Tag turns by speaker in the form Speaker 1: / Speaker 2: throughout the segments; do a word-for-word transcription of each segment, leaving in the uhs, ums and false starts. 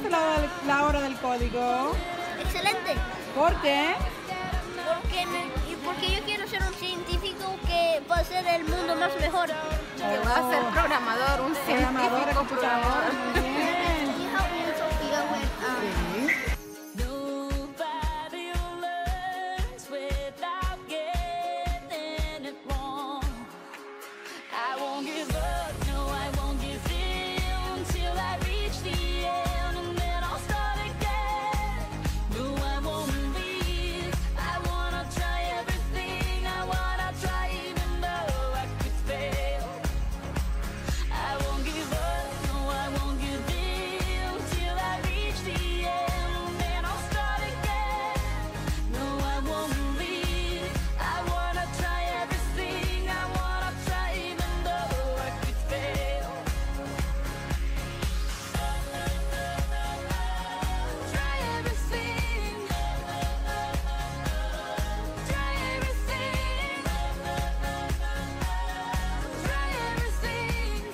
Speaker 1: parece la, la hora del código?
Speaker 2: Excelente.
Speaker 1: ¿Por qué?
Speaker 2: Porque, me, y porque yo quiero ser un científico que va a hacer el mundo más mejor.
Speaker 3: Que va a ser programador, un
Speaker 1: Programador,
Speaker 3: científico
Speaker 1: computador,
Speaker 3: programador.
Speaker 1: muy bien.
Speaker 2: Can you help me, Sophia, with um,
Speaker 1: Sí.
Speaker 4: Nobody learns without getting it wrong. I won't give up, no, I won't give in till I reach the end, and then I'll start again. No, I won't leave. I wanna try everything. I wanna try even though I could fail. I won't give up, no, I won't give in till I reach the end, and then I'll start again. No, I won't leave. I wanna try everything. I wanna try even though I could fail. Try everything. Try everything. Try everything.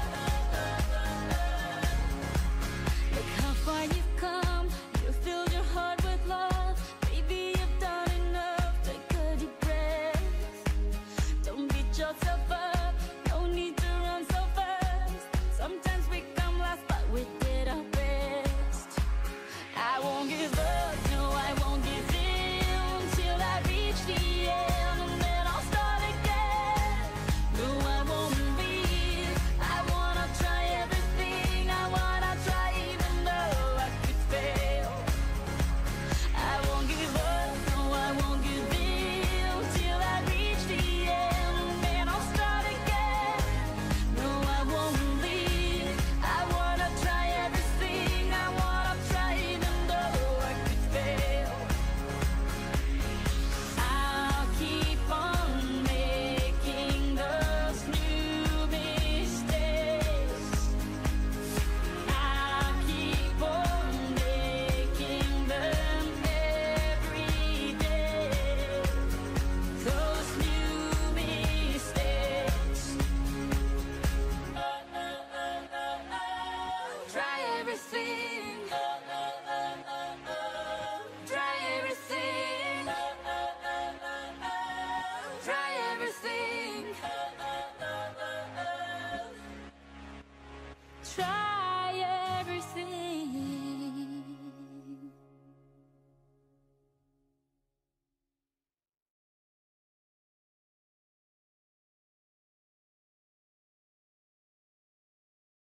Speaker 4: Look how far you've come. You filled your heart with love. Maybe you've done enough. Take a deep breath. Don't beat yourself up. No need to run so fast. Sometimes we come last, but we did our best. I won't give up. No, I won't give in till I reach the end, and then I'll start again. No, I won't leave. I wanna try everything. I wanna try even though I could fail. I won't give up. No, I won't give in till I reach the end, and then I'll start again. No, I won't leave. I wanna try everything. I wanna try even though I could fail. I'll keep on making those new mistakes. I'll keep on making them every day. Those new mistakes. Try everything. Try everything. Try everything. Try